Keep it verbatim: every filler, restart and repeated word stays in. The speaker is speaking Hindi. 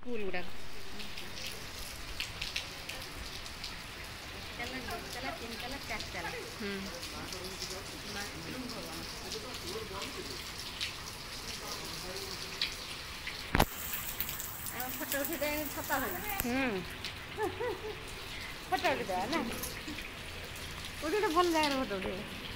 स्कूल गुड़ा फोटो उठे छता फोटो उठे ना गोटे भल जगह फोटो उठे